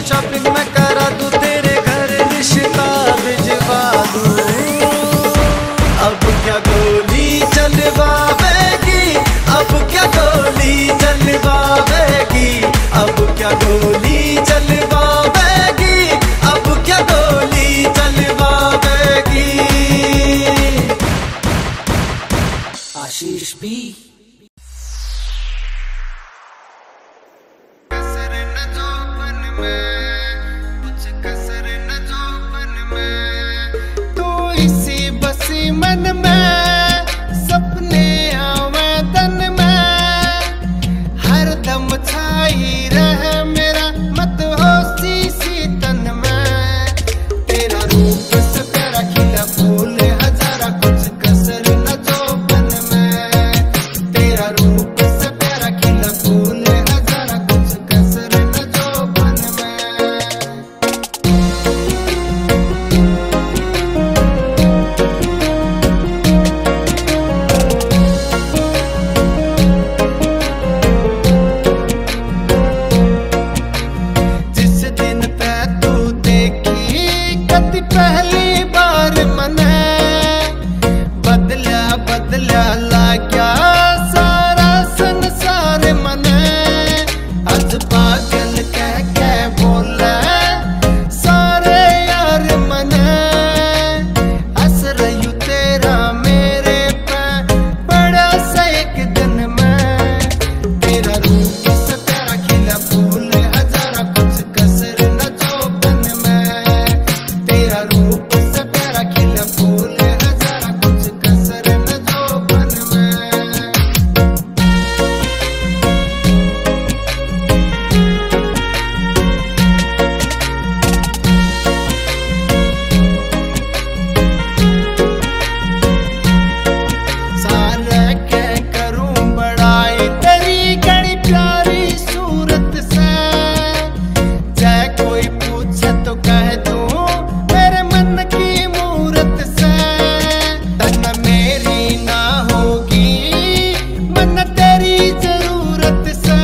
Shopping में करा दूं, तेरे घर रिश्ता भिजवा दूं। अब क्या गोली चलवावेगी, अब क्या गोली चलवावेगी, अब क्या गोली चलवावेगी, अब क्या गोली चलवावेगी। आशीष भी मन में सपने आवे तन में, हर दम छाई रहे मेरा मत होशी सी तन में। तेरा रूप से तेरा खिला फूल हजारा, कुछ कसर न जोबन में। तेरा रूप से तेरा खिला फूल हजारा, कुछ कसर न जोबन में। पहली बार मने बदला बदला लाग्या सारा संसार मने। आज पागल कह के बोला सारे यार मने। हंस रही तेरा मेरे पे बड़ा सा एक दिन में। तेरा रूप से तेरा खिला फूल हजारा, कुछ कसर न जोबन में। तेरा रूप से तेरा खिला फूल हजारा, कुछ कसर न जोबन में। सारे के करूं बड़ाई तेरी गड़ी प्यारी सूरत से। चाहे कोई पूछे तो कह दूं मेरे मन की मूरत से। तन मेरी ना होगी मन तेरी जरूरत से।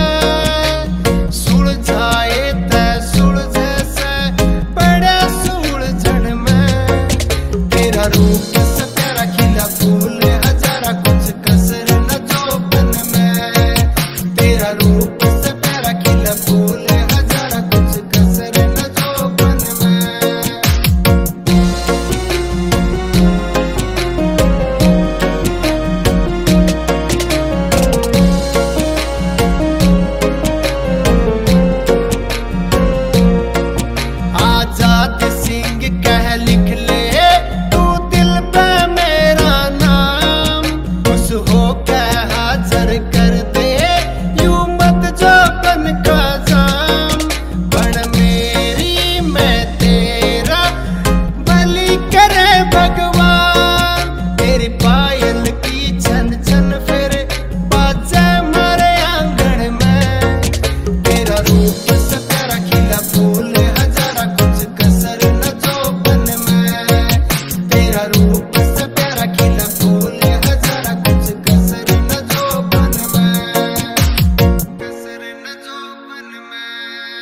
सुलझाए ते सुलझे से बड़ा सुलझन में। तेरा रूप से तेरा खिला फूल हजारा, कुछ कसर न जोबन में। तेरा रूप से तेरा खिला फूल हजारा, कुछ कसर न जोबन में। आजाद सिंह कह लिख ले तू दिल पे मेरा नाम। खुश हो के हाजिर कर दे यूं मत जोबन का जाम। बन मेरी मैं तेरा भली करे भगवान। तेरी पायल की छन छन फिर बाजे मारे आंगन में। तेरा रूप से तेरा खिला फूल हजारा, कुछ कसर न जोबन में। तेरा रूप से तेरा खिला फूल हजारा, कुछ कसर न जोबन में। कसर न जोबन में।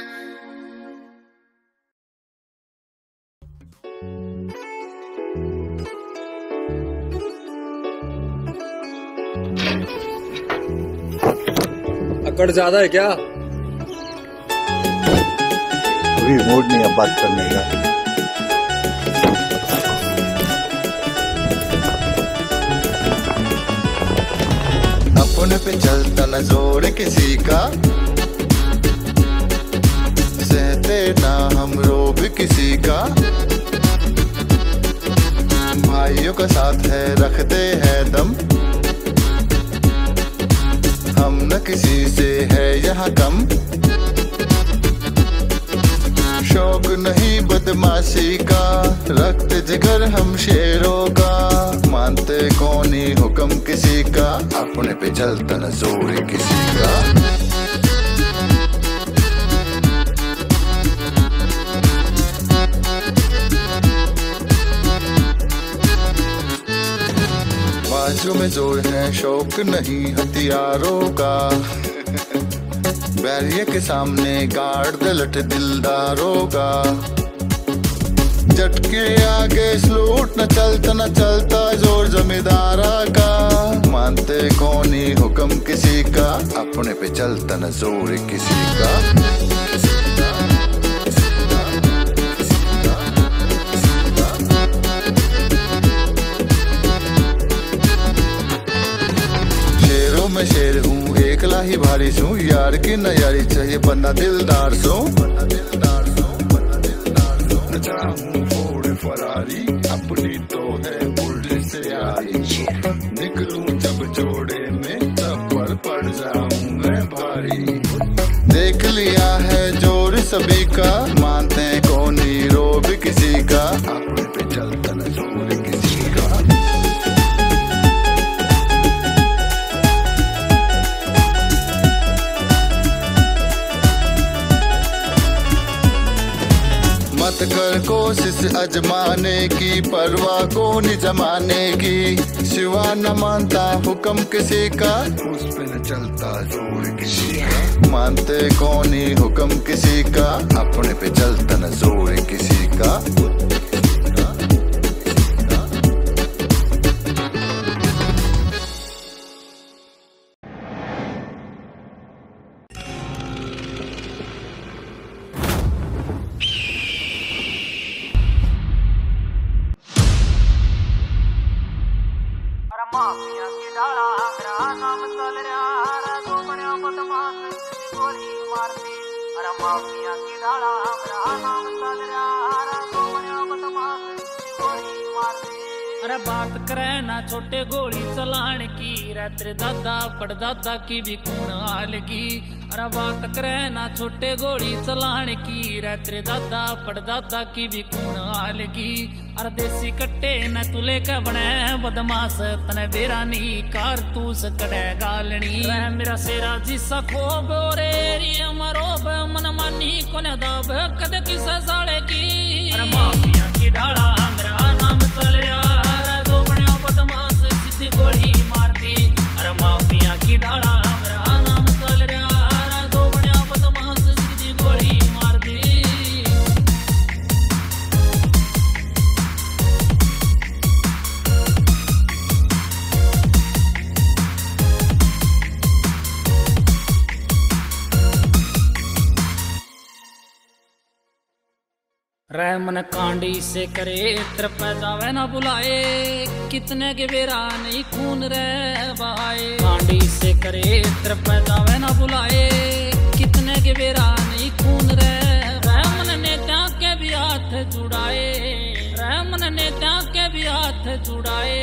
अकड़ ज्यादा है क्या? अभी मूड नहीं है बात करने का। अपने पे चलता न जोर किसी का, सहते ना हम रोब किसी का। भाइयों का साथ है रखते हैं दम, हम न किसी से है यहाँ कम। शौक नहीं बदमाशी का, रखते जिगर हम शेरों का। मानते कौन ही हुक्म किसी का, अपने पे चलता न जोर किसी का। बाजू में जोर है शौक नहीं हथियारों का। बैरियर के सामने गाड़ दे लठ दिलदारों का। झटके आगे स्लूट न चलता जोर जमींदारा का। मानते कौन ही हुक्म किसी का, अपने पे चलता न जोर किसी का। शेरों में शेर हूँ, एकला ही भारी सू। यार की न यारी चाहिए, बंदा दिलदार सो। फरारी अपनी तो है उल्टे से आई। निकलूं जब जोड़े में तब पर पड़ जाऊं मैं भारी। देख लिया है जोर सभी का, मानते हैं कौन ही रोब किसी का। अपने पे चलता न जोर किसी का। मत कर कोशिश अजमाने की, परवाह को नहीं जमाने की। सिवा न मानता हुक्म किसी का, उस पे न चलता जोर किसी का। मानते कौन ही हुक्म किसी का, अपने पे चलता न जोर किसी का। माफिया की डाला मेरा नाम चल रहा, तू बड़ा बदमाश गोली मारती। अरे माफिया की डाला मेरा नाम चल रहा, तू बड़ा बदमाश गोली मारती। अरे बात करे ना छोटे गोली चलान की, रे तेरे दादा पड़दादा की भी खून हालगी। अरे बात करे ना छोटे गोली चलान की, रे तेरे दादा पड़दादा की भी खून हालगी। अरे देसी कट्टे न तुले के बने बदमाश, तने बेरानी कारतूस कड़े गालनी। मेरा सेरा जिसा खोब रे मरोब, मन मानी कोने दाब कद किसे साले की। अरे माफिया की डाला मेरा नाम चल रहा, दो बने बदमाश सीधी गोली मारती। अरे माफिया की डाला मेरा नाम चल रहा, दो बने बदमाश सीधी गोली मारती। रह मन कांडी से करे तरफ जावे ना बुलाए, कितने के बेरा नहीं खून रह बहाए। कांडी से करे तरफ जावे ना बुलाए, कितने के बेरा नहीं खून रह मन नेता के भी हाथ जुड़ाए। रह मन नेता के भी हाथ जुड़ाए।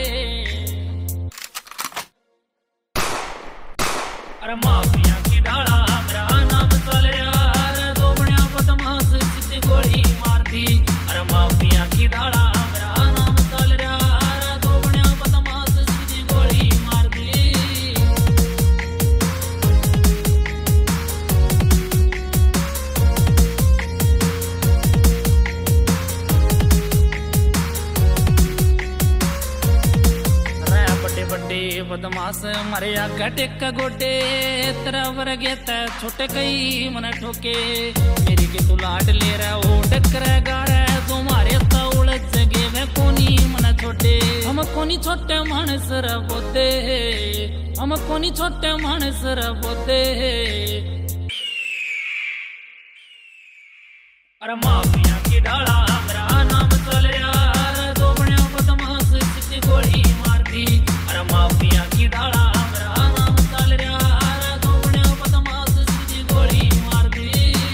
अरे माफिया की डाला मेरा नाम चल रहा, दो बड़िया बदमाश सीधी गोली मारती। अरे माफिया की डाला मेरा नाम चल रहा, दो बड़िया बदमाश सीधी गोली मारती। बड़े बड़े बदमाश मारे आगा टेका गोडे, तेरा वर्गे ते छोटे कई मन ठोके। मेरी के तू लाड ले रहा हो टक्कर गारे, तुम्हारे तौल जगे में कोनी मन छोटे। हम कोनी छोटे मानस बोते, हम कोनी छोटे मानस बोते। अरे माफिया की डाला मेरा नाम चल रहा, दो बड़े बदमाश सीधी गोली मारती। अरे माफिया की डाला मेरा नाम चल रहा, दो बड़े बदमाश सीधी गोली मारती।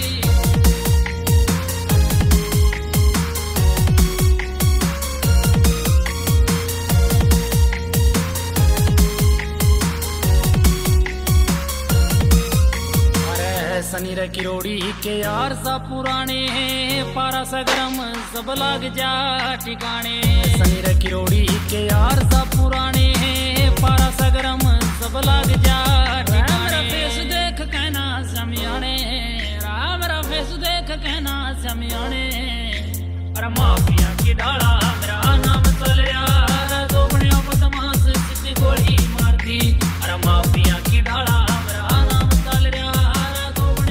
अरे सनी रे किरोड़ी के यार सा पुराने, पारा सा गरम सब लाग जा ठिकाने। सनी रे किरोड़ी के यार सा पुराने, पारा सा गरम सब लाग जा ठिकाने। मेरा फेस देख कहना समियाने, मेरा फेस देख कहना समियाने। अरे माफिया की डाला मेरा नाम चल रहा, दो बड़िया बदमाश सीधी गोली मारती। अरे माफिया की डाला मेरा नाम चल रहा, दो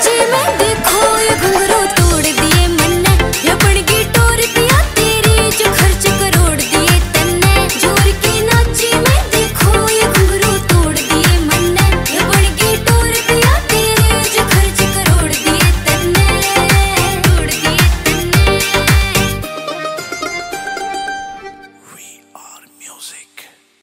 सच्ची में